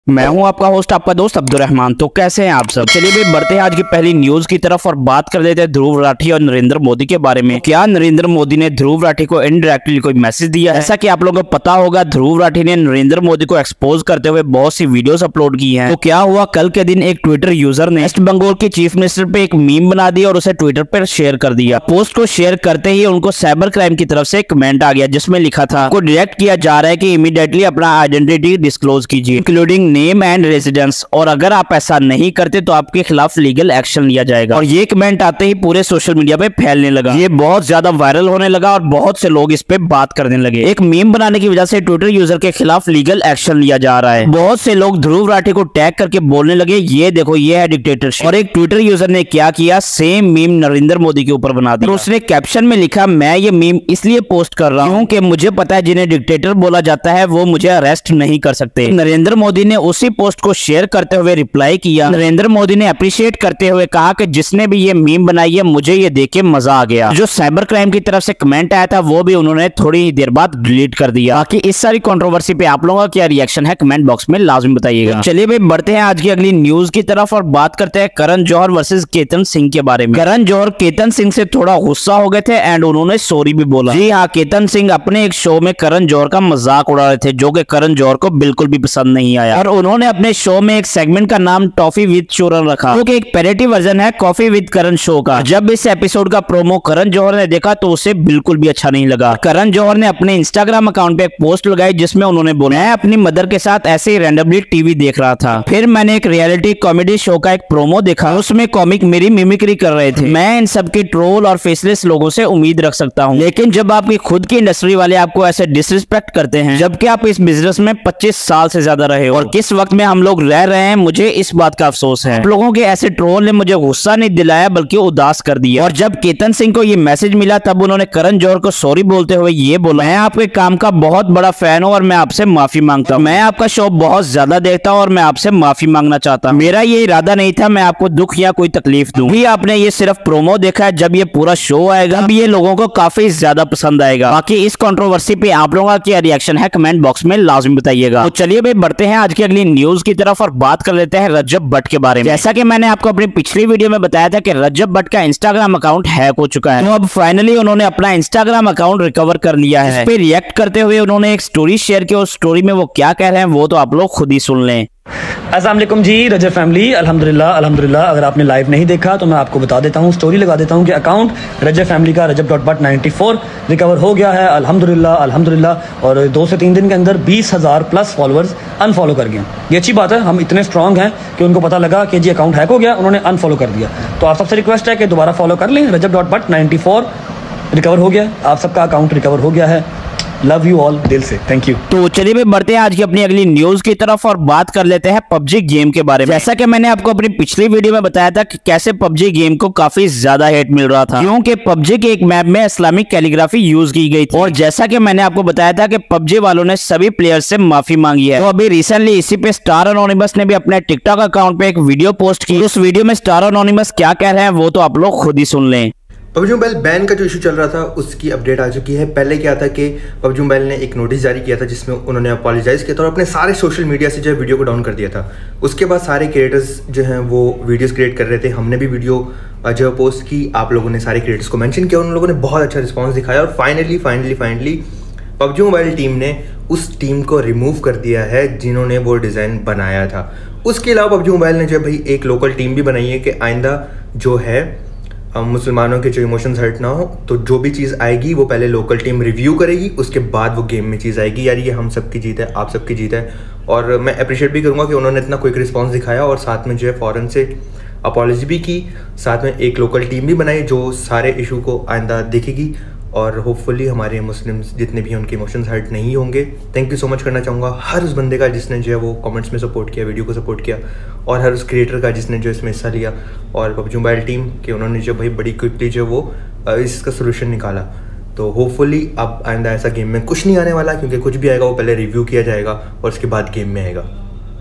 मैं हूं आपका होस्ट, आपका दोस्त अब्दुर्रहमान। तो कैसे हैं आप सब? चलिए भाई बढ़ते हैं आज की पहली न्यूज की तरफ और बात कर लेते हैं ध्रुव राठी और नरेंद्र मोदी के बारे में। क्या नरेंद्र मोदी ने ध्रुव राठी को इनडायरेक्टली कोई मैसेज दिया है? ऐसा कि आप लोगों को पता होगा, ध्रुव राठी ने नरेंद्र मोदी को एक्सपोज करते हुए बहुत सी वीडियोस अपलोड की हैं। तो क्या हुआ, कल के दिन एक ट्विटर यूजर ने वेस्ट बंगाल के चीफ मिनिस्टर पे एक मीम बना दिया और उसे ट्विटर पर शेयर कर दिया। पोस्ट को शेयर करते ही उनको साइबर क्राइम की तरफ से कमेंट आ गया जिसमें लिखा था, को डायरेक्ट किया जा रहा है कि इमीडिएटली अपना आइडेंटिटी डिस्क्लोज कीजिए इंक्लूडिंग नेम एंड रेसिडेंस, और अगर आप ऐसा नहीं करते तो आपके खिलाफ लीगल एक्शन लिया जाएगा। और ये कमेंट आते ही पूरे सोशल मीडिया पे फैलने लगा, ये बहुत ज्यादा वायरल होने लगा और बहुत से लोग इस पे बात करने लगे। एक मीम बनाने की वजह से ट्विटर यूजर के खिलाफ लीगल एक्शन लिया जा रहा है। बहुत से लोग ध्रुव राठी को टैग करके बोलने लगे, ये देखो ये है डिक्टेटरशिप। और एक ट्विटर यूजर ने क्या किया, सेम मीम नरेंद्र मोदी के ऊपर बना दिया। उसने कैप्शन में लिखा, मैं ये मीम इसलिए पोस्ट कर रहा हूँ कि मुझे पता है जिन्हें डिक्टेटर बोला जाता है वो मुझे अरेस्ट नहीं कर सकते। नरेंद्र मोदी ने उसी पोस्ट को शेयर करते हुए रिप्लाई किया। नरेंद्र मोदी ने अप्रिशिएट करते हुए कहा कि जिसने भी ये मीम बनाई है मुझे ये देख के मजा आ गया। जो साइबर क्राइम की तरफ से कमेंट आया था वो भी उन्होंने थोड़ी देर बाद डिलीट कर दिया। बाकी इस सारी कंट्रोवर्सी पे आप लोगों का क्या रिएक्शन है कमेंट बॉक्स में लाजमी बताइएगा। तो चलिए भाई बढ़ते हैं आज की अगली न्यूज की तरफ और बात करते हैं करण जौहर वर्सेस केतन सिंह के बारे में। करण जौहर केतन सिंह से थोड़ा गुस्सा हो गए थे एंड उन्होंने सॉरी भी बोला। जी हाँ, केतन सिंह अपने एक शो में करण जौहर का मजाक उड़ा रहे थे जो कि करण जौहर को बिल्कुल भी पसंद नहीं आया और उन्होंने अपने शो में एक सेगमेंट का नाम टॉफी विद चूरन रखा, जो कि एक पैरोडी वर्जन है कॉफी विद करण शो का। जब इस एपिसोड का प्रोमो करण जौहर ने देखा तो उसे बिल्कुल भी अच्छा नहीं लगा। करण जौहर ने अपने इंस्टाग्राम अकाउंट पे एक पोस्ट लगाई जिसमें उन्होंने बोला, मैं अपनी मदर के साथ ऐसे ही रैंडमली टीवी देख रहा था, फिर मैंने एक रियलिटी कॉमेडी शो का एक प्रोमो देखा, उसमें कॉमिक मेरी मिमिक्री कर रहे थे। मैं इन सबके ट्रोल और फेसलेस लोगों से उम्मीद रख सकता हूँ, लेकिन जब आपकी खुद की इंडस्ट्री वाले आपको ऐसे डिसरिस्पेक्ट करते हैं जबकि आप इस बिजनेस में 25 साल से ज्यादा रहे हो और किस वक्त में हम लोग रह रहे हैं, मुझे इस बात का अफसोस है। आप लोगों के ऐसे ट्रोल ने मुझे गुस्सा नहीं दिलाया बल्कि उदास कर दिया। और जब केतन सिंह को ये मैसेज मिला तब उन्होंने करण जौहर को सॉरी बोलते हुए ये बोला, मैं आपके काम का बहुत बड़ा फैन हूँ और मैं आपसे माफी मांगता हूँ। मैं आपका शो बहुत ज्यादा देखता हूँ और मैं आपसे माफी मांगना चाहता हूँ। मेरा ये इरादा नहीं था मैं आपको दुख या कोई तकलीफ दूं। भी आपने ये सिर्फ प्रोमो देखा है, जब ये पूरा शो आएगा तब ये लोगों को काफी ज्यादा पसंद आएगा। बाकी इस कंट्रोवर्सी पे आप लोगों का क्या रिएक्शन है कमेंट बॉक्स में लाजमी बताइएगा। तो चलिए भाई बढ़ते हैं आज की अगली न्यूज की तरफ और बात कर लेते हैं रजब भट्ट के बारे में। जैसा कि मैंने आपको अपनी पिछली वीडियो में बताया था कि रजब भट्ट का इंस्टाग्राम अकाउंट हैक हो चुका है, तो अब फाइनली उन्होंने अपना इंस्टाग्राम अकाउंट रिकवर कर लिया है। इस पे रिएक्ट करते हुए उन्होंने एक स्टोरी शेयर की, उस स्टोरी में वो क्या कह रहे हैं वो तो आप लोग खुद ही सुन लें। अस्सलाम वालेकुम जी रजब फैमिली, अल्हम्दुलिल्लाह अल्हम्दुलिल्लाह। अगर आपने लाइव नहीं देखा तो मैं आपको बता देता हूँ, स्टोरी लगा देता हूँ कि अकाउंट रजब फैमिली का rajab.bhatt94 रिकवर हो गया है अल्हम्दुलिल्लाह अल्हम्दुलिल्लाह। और 2 से 3 दिन के अंदर 20,000 प्लस फॉलोअर्स अनफॉलो कर गए। ये अच्छी बात है, हम इतने स्ट्रॉन्ग हैं कि उनको पता लगा कि जी अकाउंट हैक हो गया, उन्होंने अनफॉलो कर दिया। तो आप सबसे रिक्वेस्ट है कि दोबारा फॉलो कर लें। rajab.bhatt94 रिकवर हो गया, आप सबका अकाउंट रिकवर हो गया है। लव यू ऑल दिल से, थैंक यू। तो चलिए भाई बढ़ते हैं आज की अपनी अगली न्यूज की तरफ और बात कर लेते हैं पबजी गेम के बारे में। जैसा कि मैंने आपको अपनी पिछली वीडियो में बताया था कि कैसे पबजी गेम को काफी ज्यादा हेट मिल रहा था क्योंकि पबजी के एक मैप में इस्लामिक कैलीग्राफी यूज की गई थी। और जैसा कि मैंने आपको बताया था कि पबजी वालों ने सभी प्लेयर्स से माफी मांगी है। तो अभी रिसेंटली इसी पे स्टार एनोनिमस ने भी अपने टिकटॉक अकाउंट पे एक वीडियो पोस्ट की। उस वीडियो में स्टार एनोनिमस क्या कह रहे हैं वो तो आप लोग खुद ही सुन लें। पबजी मोबाइल बैन का जो इशू चल रहा था उसकी अपडेट आ चुकी है। पहले क्या था कि पबजी मोबाइल ने एक नोटिस जारी किया था जिसमें उन्होंने अपॉलोजाइज किया था और अपने सारे सोशल मीडिया से जो है वीडियो को डाउन कर दिया था। उसके बाद सारे क्रिएटर्स जो हैं वो वीडियोस क्रिएट कर रहे थे, हमने भी वीडियो जो है पोस्ट की, आप लोगों ने सारे क्रिएटर्स को मेंशन किया, उन लोगों ने बहुत अच्छा रिस्पॉन्स दिखाया और फाइनली पबजी मोबाइल टीम ने उस टीम को रिमूव कर दिया है जिन्होंने वो डिज़ाइन बनाया था। उसके अलावा पबजी मोबाइल ने जो भाई एक लोकल टीम भी बनाई है कि आइंदा जो है मुसलमानों के जो इमोशंस हर्ट ना हो, तो जो भी चीज़ आएगी वो पहले लोकल टीम रिव्यू करेगी, उसके बाद वो गेम में चीज़ आएगी। यार ये हम सबकी जीत है, आप सबकी जीत है। और मैं अप्रिशिएट भी करूँगा कि उन्होंने इतना क्विक रिस्पांस दिखाया और साथ में जो है फ़ौरन से अपॉलॉजी भी की, साथ में एक लोकल टीम भी बनाई जो सारे इशू को आइंदा देखेगी और होपफुली हमारे मुस्लिम्स जितने भी उनके इमोशंस हर्ट नहीं होंगे। थैंक यू सो मच करना चाहूँगा हर उस बंदे का जिसने जो है वो कमेंट्स में सपोर्ट किया, वीडियो को सपोर्ट किया, और हर उस क्रिएटर का जिसने जो इसमें हिस्सा लिया, और पबजी मोबाइल टीम के उन्होंने जो भाई बड़ी क्विकली जो वो इसका सोल्यूशन निकाला। तो होपफुली अब आइंदा ऐसा गेम में कुछ नहीं आने वाला, क्योंकि कुछ भी आएगा वो पहले रिव्यू किया जाएगा और उसके बाद गेम में आएगा।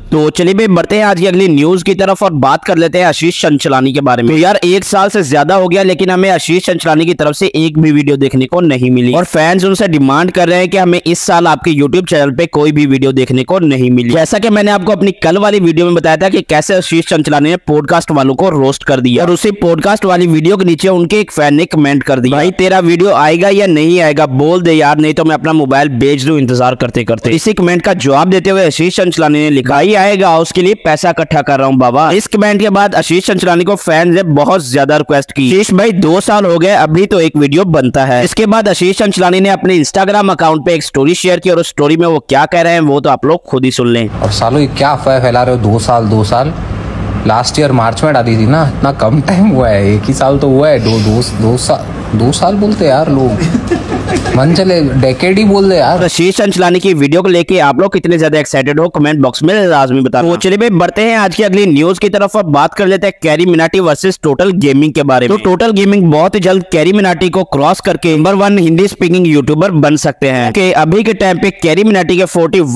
तो चलिए भाई बढ़ते हैं आज की अगली न्यूज की तरफ और बात कर लेते हैं आशीष चंचलानी के बारे में। तो यार 1 साल से ज्यादा हो गया लेकिन हमें आशीष चंचलानी की तरफ से एक भी वीडियो देखने को नहीं मिली और फैंस उनसे डिमांड कर रहे हैं कि हमें इस साल आपके यूट्यूब चैनल पे कोई भी वीडियो देखने को नहीं मिली। जैसा कि मैंने आपको अपनी कल वाली वीडियो में बताया था कि कैसे आशीष चंचलानी ने पॉडकास्ट वालों को रोस्ट कर दिया और उसी पॉडकास्ट वाली वीडियो के नीचे उनके एक फैन ने कमेंट कर दिया, भाई तेरा वीडियो आएगा या नहीं आएगा बोल दे यार, नहीं तो मैं अपना मोबाइल बेच दूं इंतजार करते करते। इसी कमेंट का जवाब देते हुए आशीष चंचलानी ने लिखा, ही आएगा उसके लिए पैसा इकट्ठा कर रहा हूँ बाबा। इस कमेंट के बाद आशीष चंचलानी को फैंस ने बहुत ज्यादा रिक्वेस्ट की, आशीष भाई 2 साल हो गए अभी तो एक वीडियो बनता है। इसके बाद आशीष चंचलानी ने अपने इंस्टाग्राम अकाउंट पे एक स्टोरी शेयर की और उस स्टोरी में वो क्या कह रहे हैं वो तो आप लोग खुद ही सुन लें। और सालों क्या अफवाह फैला रहे हो, 2 साल लास्ट ईयर मार्च में डाली थी ना, इतना कम टाइम हुआ है, 1 ही साल तो हुआ है। 2 साल बोलते यार लोग, मन चले डेकेड ही बोल दे यार। आशीष चंचलानी की वीडियो को लेके आप लोग कितने ज्यादा एक्साइटेड हो कमेंट बॉक्स में लाजमी बताना। तो चलिए भाई बढ़ते हैं आज की अगली न्यूज की तरफ और बात कर लेते हैं Carry Minati versus total gaming के बारे में। तो टोटल गेमिंग बहुत ही जल्द कैरी मिनाटी को क्रॉस करके नंबर 1 हिंदी स्पीकिंग यूट्यूबर बन सकते हैं कि अभी के टाइम पे कैरी मिनाटी के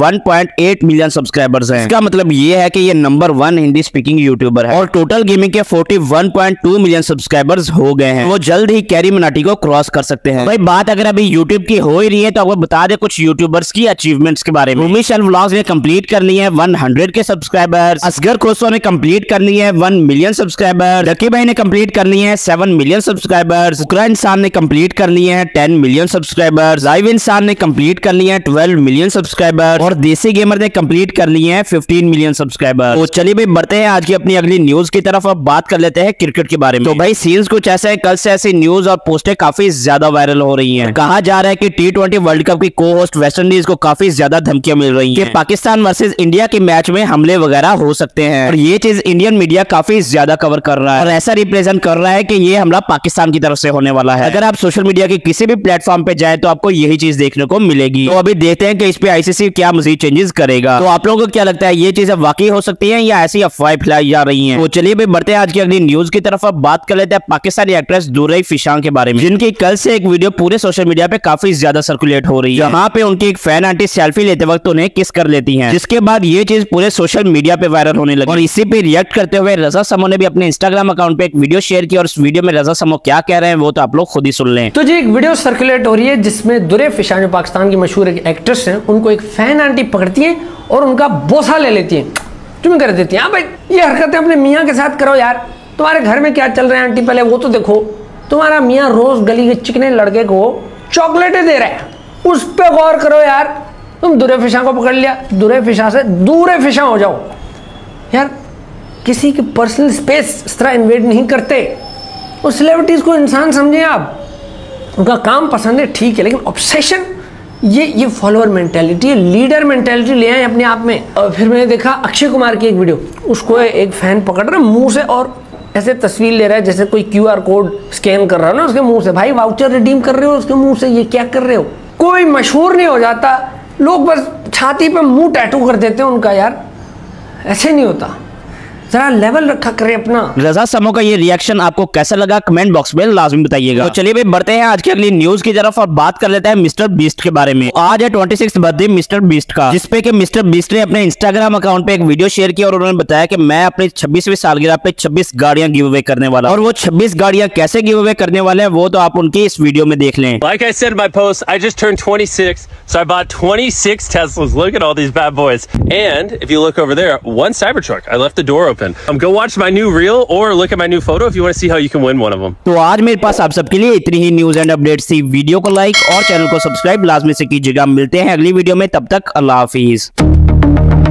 41.8 मिलियन सब्सक्राइबर्स हैं। इसका मतलब ये है कि ये नंबर 1 हिंदी स्पीकिंग यूट्यूबर है और टोटल गेमिंग के 41.2 मिलियन सब्सक्राइबर्स हो गए हैं। वो जल्द ही कैरी मिनाटी को क्रॉस कर सकते हैं। भाई बात अगर अभी यूट्यूब की हो ही रही है तो आपको बता दे कुछ यूट्यूबर्स की अचीवमेंट्स के बारे में। भूमिशल व्लॉग्स ने कंप्लीट कर लिए हैं 100 के सब्सक्राइबर्स, असगर खोसो ने कंप्लीट कर लिए हैं 1 मिलियन सब्सक्राइबर, लकी भाई ने कंप्लीट कर लिए हैं 7 मिलियन सब्सक्राइबर्स, उकरा इंसान ने कंप्लीट कर लिए हैं 10 मिलियन सब्सक्राइबर्स, जाइव इंसान ने कंप्लीट कर लिए हैं 12 मिलियन सब्सक्राइबर और देसी गेमर ने कंप्लीट कर लिए हैं 15 मिलियन सब्सक्राइबर। तो चलिए भाई बढ़ते हैं आज की अपनी अगली न्यूज की तरफ और बात कर लेते हैं क्रिकेट के बारे में। तो भाई सीन्स कुछ ऐसा है, कल से ऐसी न्यूज और पोस्टें काफी ज्यादा वायरल हो रही हैं। कहा जा रहा है कि T20 वर्ल्ड कप की को होस्ट वेस्ट इंडीज को काफी ज्यादा धमकियां मिल रही हैं कि पाकिस्तान वर्सेस इंडिया के मैच में हमले वगैरह हो सकते हैं और ये चीज इंडियन मीडिया काफी ज्यादा कवर कर रहा है और ऐसा रिप्रेजेंट कर रहा है कि ये हमला पाकिस्तान की तरफ से होने वाला है। अगर आप सोशल मीडिया के किसी भी प्लेटफॉर्म पे जाए तो आपको यही चीज देखने को मिलेगी। तो अभी देखते हैं कि इस पे आईसीसी क्या मजीद चेंजेस करेगा। तो आप लोगों को क्या लगता है ये चीजें वाकई हो सकती है या ऐसी अफवाहें फैलाई जा रही है? तो चलिए भाई बढ़ते हैं आज की अगली न्यूज की तरफ और बात कर लेते हैं पाकिस्तानी एक्ट्रेस दुर्रई फिशांग के बारे में, जिनकी कल से एक वीडियो पूरे सोशल मीडिया पे काफी ज्यादा सर्कुलेट हो रही है जहाँ पे उनकी एक फैन आंटी सेल्फी लेते वक्त उन्हें किस कर लेती हैं, जिसके बाद ये चीज पूरे सोशल मीडिया पे वायरल होने लगी। और इसी पे रिएक्ट करते हुए रजा समो ने भी अपने इंस्टाग्राम अकाउंट पे एक वीडियो शेयर की और उस वीडियो में रजा समो क्या कह रहे हैं वो तो आप लोग खुद ही सुन लें। तो जी एक वीडियो सर्कुलेट हो रही है जिसमें दुर्रई फिशांग जो पाकिस्तान की मशहूर एक एक्ट्रेस हैं, उनको एक फैन आंटी पकड़ती है और उनका बोसा ले लेती है, चुम कर देती है। हाँ भाई ये हरकतें अपने मियाँ के साथ करो यार, तुम्हारे घर में क्या चल रहा है आंटी पहले वो तो देखो। तुम्हारा मियाँ रोज गली के चिकने लड़के को चॉकलेटें दे रहा है, उस पर गौर करो यार। तुम दुर्रई फिशांग को पकड़ लिया, दुर्रई फिशांग से दूर फिशांग हो जाओ यार। किसी की पर्सनल स्पेस इस तरह इन्वेड नहीं करते। और सेलिब्रिटीज को इंसान समझे आप, उनका काम पसंद है ठीक है, लेकिन ऑब्सेशन ये फॉलोअर मेंटेलिटी है, लीडर मेंटेलिटी ले आए अपने आप में। और फिर मैंने देखा अक्षय कुमार की एक वीडियो, उसको एक फैन पकड़ रहा है मुंह से और ऐसे तस्वीर ले रहा है जैसे कोई QR कोड स्कैन कर रहा है ना उसके मुंह से। भाई वाउचर रिडीम कर रहे हो उसके मुंह से, ये क्या कर रहे हो? कोई मशहूर नहीं हो जाता, लोग बस छाती पे मुंह टैटू कर देते हैं उनका यार, ऐसे नहीं होता। जरा लेवल रखा करे अपना। रजा समो का ये रिएक्शन आपको कैसा लगा कमेंट बॉक्स में लाजमी बताइएगा। तो चलिए भाई बढ़ते हैं आज की अगली न्यूज की तरफ और बात कर लेते हैं मिस्टर बीस्ट के बारे में। आज है 26 बर्थडे मिस्टर बीस्ट का, जिसपे कि मिस्टर बीस्ट ने अपने इंस्टाग्राम अकाउंट पे एक वीडियो शेयर की और उन्होंने बताया कि मैं अपनी 26वीं सालगिरह पे 26 गाड़ियां गिव अवे करने वाला और वो 26 गाड़ियां कैसे गिव अवे करने वाले हैं वो तो आप उनकी इस वीडियो में देख लें। Like I said in my post, I just turned 26, so I bought 26 Teslas. Look at all these bad boys. And if you look over there, 1 Cybertruck. I left the door open. Go watch my new reel or look at my new photo if you want to see how you can win one of them. तो आज मेरे पास आप सबके लिए इतनी ही news and updates थी। Video को लाइक और चैनल को सब्सक्राइब लाजमी से कीजिएगा। मिलते हैं अगली वीडियो में, तब तक अल्लाह हाफिज।